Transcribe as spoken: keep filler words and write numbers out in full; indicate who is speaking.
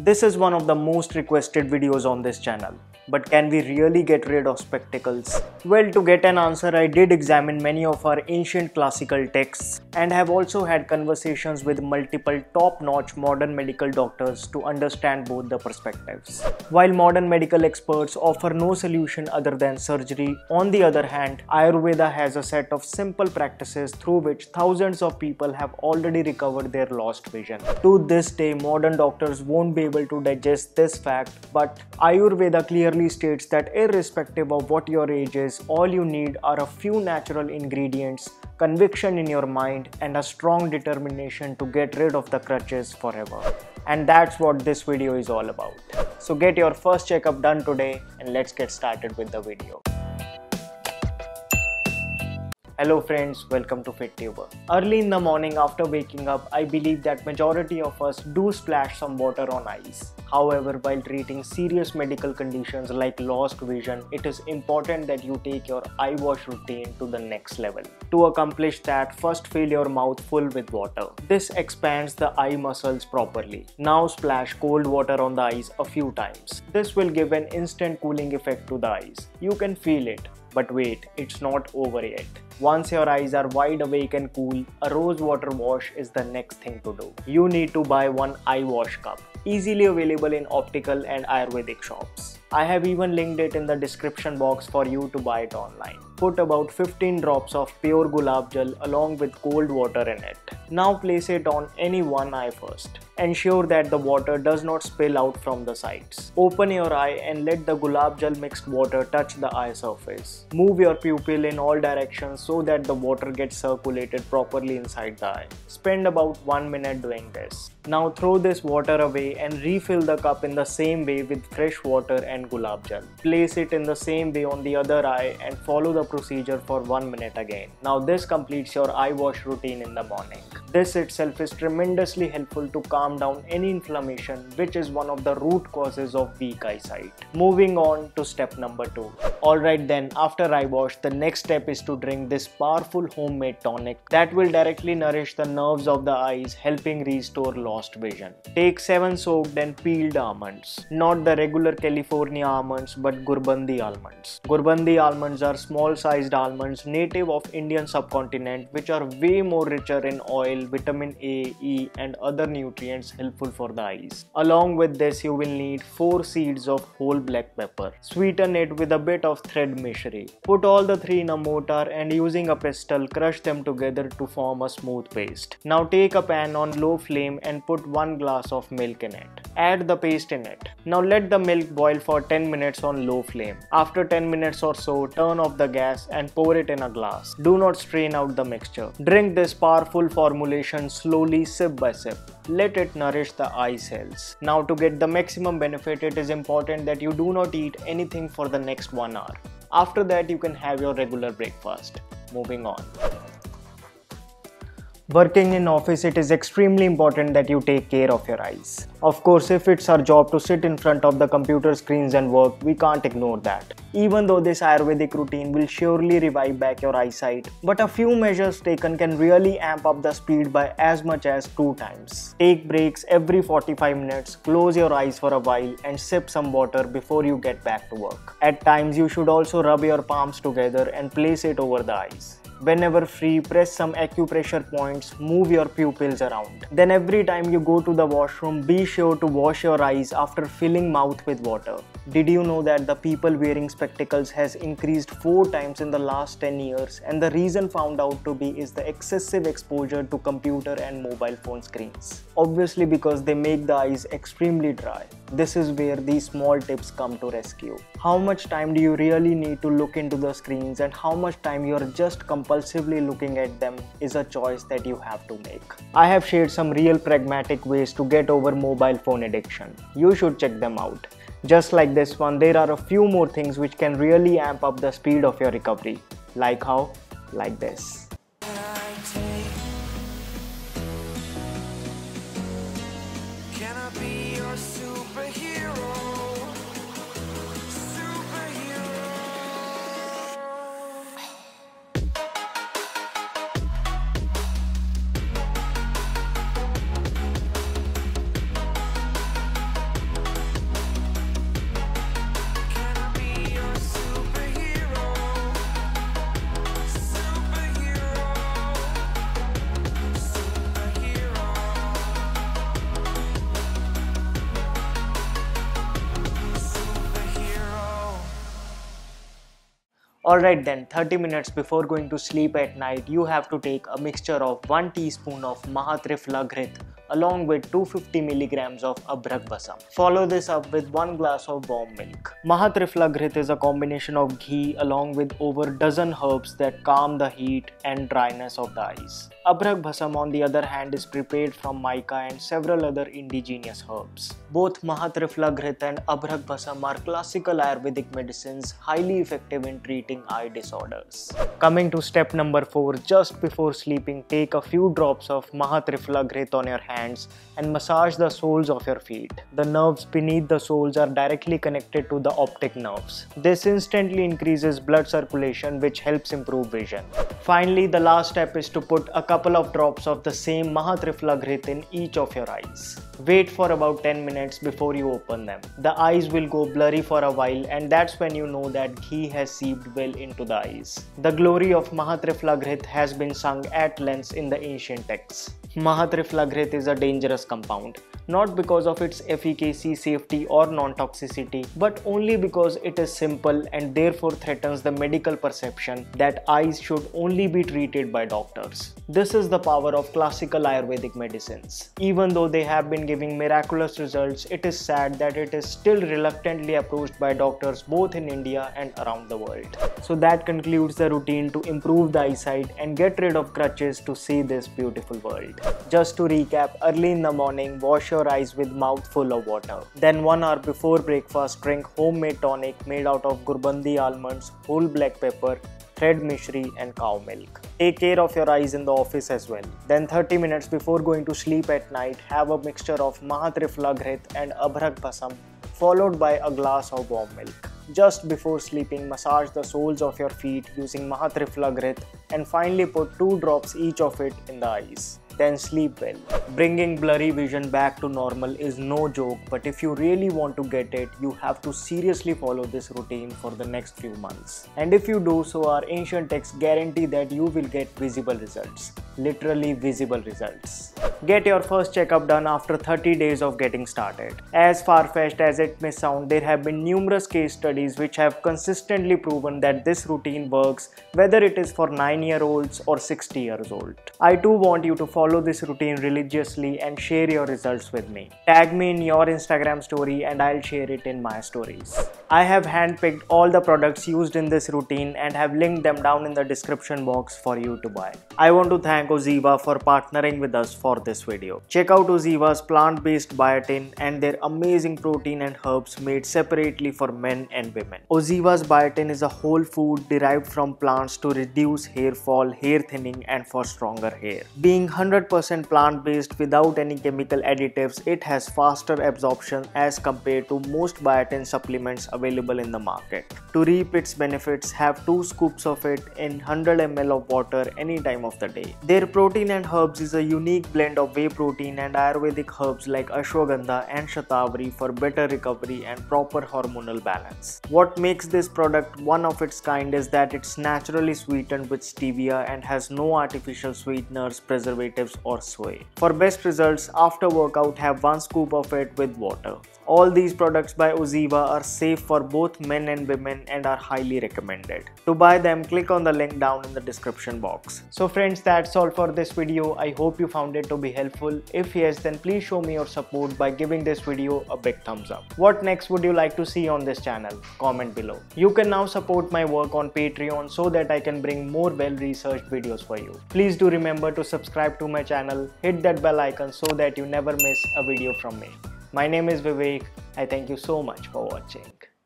Speaker 1: This is one of the most requested videos on this channel. But can we really get rid of spectacles? Well, to get an answer, I did examine many of our ancient classical texts and have also had conversations with multiple top-notch modern medical doctors to understand both the perspectives. While modern medical experts offer no solution other than surgery, on the other hand, Ayurveda has a set of simple practices through which thousands of people have already recovered their lost vision. To this day, modern doctors won't be able to digest this fact, but Ayurveda clearly states that irrespective of what your age is, all you need are a few natural ingredients, conviction in your mind, and a strong determination to get rid of the crutches forever. And that's what this video is all about. So get your first checkup done today and let's get started with the video. Hello friends, welcome to FitTuber. Early in the morning after waking up, I believe that majority of us do splash some water on eyes. However, while treating serious medical conditions like lost vision, it is important that you take your eye wash routine to the next level. To accomplish that, first fill your mouth full with water. This expands the eye muscles properly. Now splash cold water on the eyes a few times. This will give an instant cooling effect to the eyes. You can feel it. But wait, it's not over yet. Once your eyes are wide awake and cool, a rose water wash is the next thing to do. You need to buy one eye wash cup, easily available in optical and Ayurvedic shops. I have even linked it in the description box for you to buy it online. Put about fifteen drops of pure gulab jal along with cold water in it. Now place it on any one eye first. Ensure that the water does not spill out from the sides. Open your eye and let the gulab jal mixed water touch the eye surface. Move your pupil in all directions so that the water gets circulated properly inside the eye. Spend about one minute doing this. Now throw this water away and refill the cup in the same way with fresh water and gulab jal. Place it in the same way on the other eye and follow the procedure for one minute again. Now this completes your eye wash routine in the morning. This itself is tremendously helpful to calm down any inflammation, which is one of the root causes of weak eyesight. Moving on to step number two. Alright then, after eye wash, the next step is to drink this powerful homemade tonic that will directly nourish the nerves of the eyes, helping restore lost vision. Take seven soaked and peeled almonds. Not the regular California almonds, but Gurbandi almonds. Gurbandi almonds are small sized almonds native of Indian subcontinent, which are way more richer in oil, vitamin A, E and other nutrients helpful for the eyes. Along with this, you will need four seeds of whole black pepper. Sweeten it with a bit of thread mishri. Put all the three in a mortar and using a pestle, crush them together to form a smooth paste. Now take a pan on low flame and put one glass of milk in it. Add the paste in it. Now let the milk boil for ten minutes on low flame. After ten minutes or so, turn off the gas and pour it in a glass. Do not strain out the mixture. Drink this powerful formulation slowly, sip by sip. Let it nourish the eye cells. Now to get the maximum benefit, it is important that you do not eat anything for the next one hour. After that, you can have your regular breakfast. Moving on. Working in office, it is extremely important that you take care of your eyes. Of course, if it's our job to sit in front of the computer screens and work, we can't ignore that. Even though this Ayurvedic routine will surely revive back your eyesight, but a few measures taken can really amp up the speed by as much as two times. Take breaks every forty-five minutes, close your eyes for a while and sip some water before you get back to work. At times, you should also rub your palms together and place it over the eyes. Whenever free, press some acupressure points, move your pupils around. Then every time you go to the washroom, be sure to wash your eyes after filling mouth with water. Did you know that the people wearing spectacles has increased four times in the last ten years, and the reason found out to be is the excessive exposure to computer and mobile phone screens. Obviously because they make the eyes extremely dry. This is where these small tips come to rescue. How much time do you really need to look into the screens and how much time you are just compulsively looking at them is a choice that you have to make. I have shared some real pragmatic ways to get over mobile phone addiction. You should check them out. Just like this one, there are a few more things which can really amp up the speed of your recovery. Like how? Like this. Can I be your superhero? Alright then, thirty minutes before going to sleep at night, you have to take a mixture of one teaspoon of Mahatrifla Ghrit along with two hundred fifty milligrams of Abrak Basam. Follow this up with one glass of warm milk. Mahatrifla Ghrit is a combination of ghee along with over dozen herbs that calm the heat and dryness of the eyes. Abrak Basam on the other hand is prepared from mica and several other indigenous herbs. Both Mahatrifla Ghrit and Abrak Basam are classical Ayurvedic medicines highly effective in treating eye disorders. Coming to step number four, just before sleeping, take a few drops of Mahatrifla Ghrit on your hands and massage the soles of your feet. The nerves beneath the soles are directly connected to the optic nerves. This instantly increases blood circulation, which helps improve vision. Finally, the last step is to put a couple of drops of the same Mahatrifla Ghrit in each of your eyes. Wait for about ten minutes before you open them. The eyes will go blurry for a while, and that's when you know that ghee has seeped well into the eyes. The glory of Mahatrifla Ghrit has been sung at length in the ancient texts. Mahatrifla Ghrit is a dangerous compound, not because of its efficacy, safety or non-toxicity, but only because it is simple and therefore threatens the medical perception that eyes should only be treated by doctors. This is the power of classical Ayurvedic medicines. Even though they have been giving miraculous results, it is sad that it is still reluctantly approached by doctors both in India and around the world. So that concludes the routine to improve the eyesight and get rid of crutches to see this beautiful world. Just to recap, early in the morning, wash your eyes with mouthful of water. Then one hour before breakfast, drink homemade tonic made out of gurbandi almonds, whole black pepper, thread mishri and cow milk. Take care of your eyes in the office as well. Then thirty minutes before going to sleep at night, have a mixture of Mahatrifla Ghrit and Abrak Basam followed by a glass of warm milk. Just before sleeping, massage the soles of your feet using Mahatrifla Ghrit and finally put two drops each of it in the eyes. Then sleep well. Bringing blurry vision back to normal is no joke, but if you really want to get it, you have to seriously follow this routine for the next few months. And if you do so, our ancient texts guarantee that you will get visible results. Literally visible results. Get your first checkup done after thirty days of getting started. As far-fetched as it may sound, there have been numerous case studies which have consistently proven that this routine works, whether it is for nine year olds or sixty years old. I too want you to follow this routine religiously and share your results with me. Tag me in your Instagram story and I'll share it in my stories. I have handpicked all the products used in this routine and have linked them down in the description box for you to buy. I want to thank Oziva for partnering with us for this video. Check out Oziva's plant-based biotin and their amazing protein and herbs made separately for men and women. Oziva's biotin is a whole food derived from plants to reduce hair fall, hair thinning and for stronger hair. Being one hundred percent plant-based without any chemical additives, it has faster absorption as compared to most biotin supplements available in the market. To reap its benefits, have two scoops of it in one hundred milliliters of water any time of the day. Their protein and herbs is a unique blend of whey protein and Ayurvedic herbs like ashwagandha and shatavari for better recovery and proper hormonal balance. What makes this product one of its kind is that it's naturally sweetened with stevia and has no artificial sweeteners, preservatives or soy. For best results after workout, have one scoop of it with water. All these products by Oziva are safe for both men and women and are highly recommended. To buy them, click on the link down in the description box. So friends, that's all for this video. I hope you found it to be helpful. If yes, then please show me your support by giving this video a big thumbs up. What next would you like to see on this channel? Comment below. You can now support my work on Patreon so that I can bring more well-researched videos for you. Please do remember to subscribe to my channel, hit that bell icon so that you never miss a video from me. My name is Vivek. I thank you so much for watching.